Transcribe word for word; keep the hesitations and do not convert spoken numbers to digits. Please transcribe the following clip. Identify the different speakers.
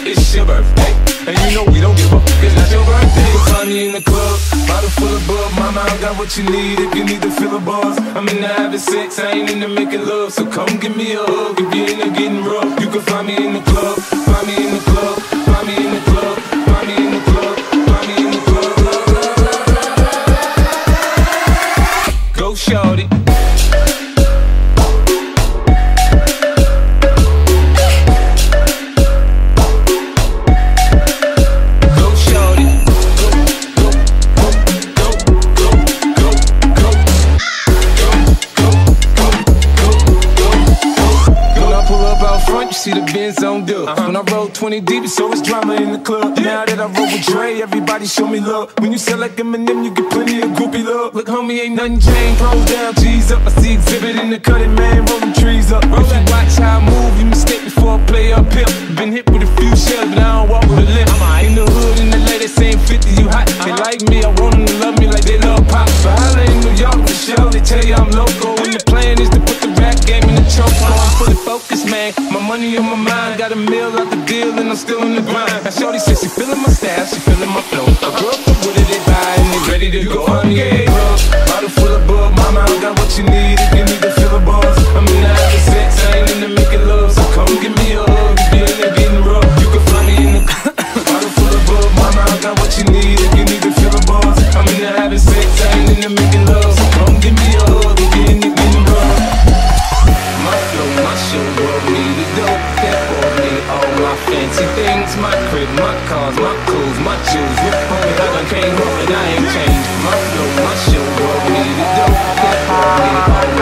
Speaker 1: it's your birthday, and you know we don't give up, it's not your birthday. You can find me in the club, bottle full of bub. Mama, I got what you need if you need to fill a buzz. I'm in the having sex, I ain't into making love, so come give me a hug if you're into getting rough. You can find me in the club, find me in the club, find me in the club, find me in the club, find me in the club. Go shorty. See the Benz on dub. Uh-huh. When I roll twenty deep, it's always drama in the club. Now that I roll with Dre, everybody show me love. When you sell like Eminem, you get plenty of groupie love. Look, homie, ain't nothing changed. Roll down, G's up. I see exhibit in the cutting, man, rolling trees up. Roll that, watch how I move. You mistake before I play up here. Been hit with a few shells, but I don't walk with a limp. I'm in the hood, in the lady saying fifty, you hot. They uh-huh. like me, I want them to love me like they love pop. But holla in New York, the show, they tell you I'm loco. And the plan is to put the rap game in the choke. I'm fully focused, man. My money on my mind, got a meal out the deal, and I'm still in the grind. Now shorty says she feeling my style, she feeling my flow. A girl from Wooded, they buy, and they ready to go. I'm in the club, bottle full of bub. Mama, I got what you need if you need to fill a buzz. I'm in the having sex, I ain't into making love, so come give me a hug if you're into getting rough. You can find me in the bottle full of bub. Mama, I got what you need if you need to fill a buzz. I'm in the having sex, I ain't into making love, so come give me a hug if you're into getting rough. My flow, my show, world need a dope. That for me, all my fancy things. My crib, my cars, my clothes, my shoes. Homie, I done came up and I ain't changed. My flow, my show, world need a dope. That for me, all